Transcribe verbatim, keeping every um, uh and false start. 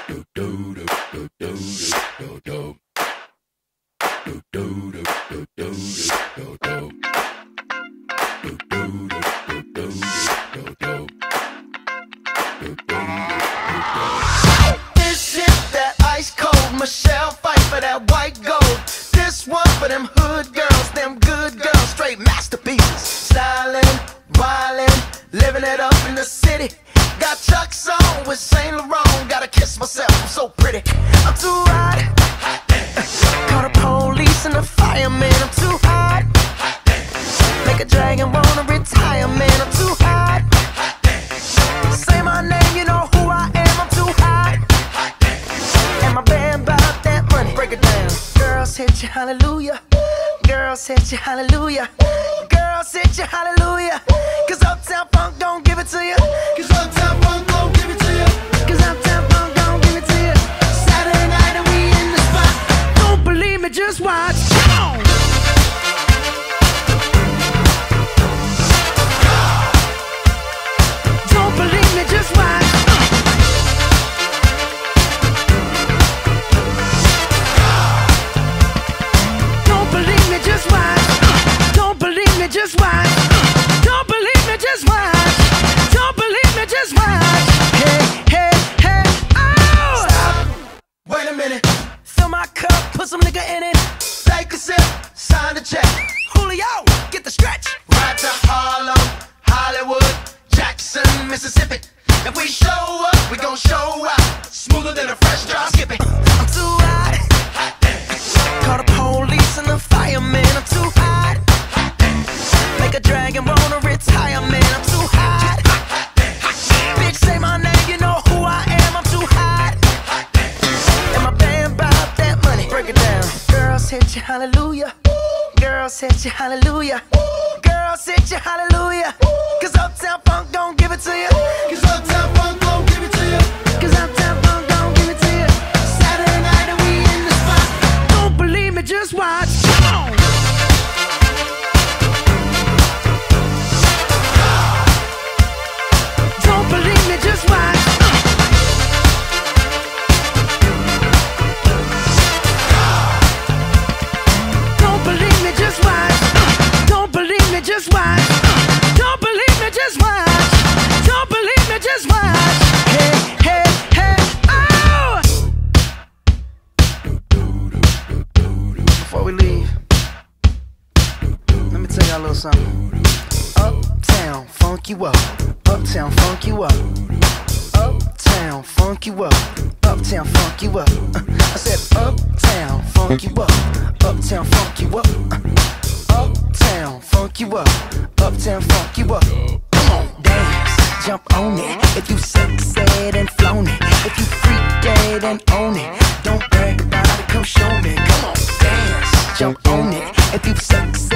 This shit that ice cold, Michelle fight for that white gold. This one for them hood girls, them good girls, straight masterpieces. Stylin', wildin', living it up in the city. Got Chuck's on with Saint Laurent, gotta kiss myself, I'm so pretty. I'm too hot. Call the police and the fireman, I'm too hot. Make a dragon wanna retire, man, I'm too hot. Say my name, you know who I am, I'm too hot. And my band bout that money, break it down. Girls hit you, hallelujah. Girls hit you, hallelujah. Girls hit you, hallelujah. Cause Uptown Funk don't give it to you. Cause Uptown Funk don't give it to you. Cause Uptown Funk don't give it to you. Saturday night and we in the spot. Don't believe me, just watch. Come on. Don't believe me, just watch. Don't believe me, just watch. Don't believe me, just watch. Don't believe me, just watch. Don't believe me, just watch. Hey, hey, hey, oh! Stop. Wait a minute. Fill my cup, put some nigga in it. Take a sip, sign the check. Julio, get the stretch. Right to Harlem, Hollywood, Jackson, Mississippi. If we show up, we gon' show out. Smoother than a fresh drop skipping. I'm too hot. Call the police and the fireman, I'm too hot. Make a dragon wanna retire, man, I'm too hot. Bitch, say my name, you know who I am, I'm too hot. And my band bout that money, break it down. Girls hit you, hallelujah. Girls hit you, hallelujah. Girls hit you, hallelujah. Cause Uptown Funk don't give it to you. Cause Uptown Funk don't give it to you. Cause Uptown Funk don't give it to you. Saturday night and we in the spot. Don't believe me, just watch. Come on. Don't believe me, just watch. Don't believe me, just watch. Don't believe me, just watch. Don't believe me, just watch. Don't believe me, just watch. Hey, hey, hey, oh! Before we leave, let me tell y'all a little something. Uptown, funk you up. Uptown, funk you up. Uptown, funk you up. Uptown, funk you up. Uh, I said Uptown, funk you up. Uptown, funk you up. Uh, Uptown, funk you up. Uptown, funk you up. Come on, dance, jump on it. If you sexed and flown it. If you freak dead and own it. Don't brag about it, come show me. Come on, dance, jump on it. If you sexed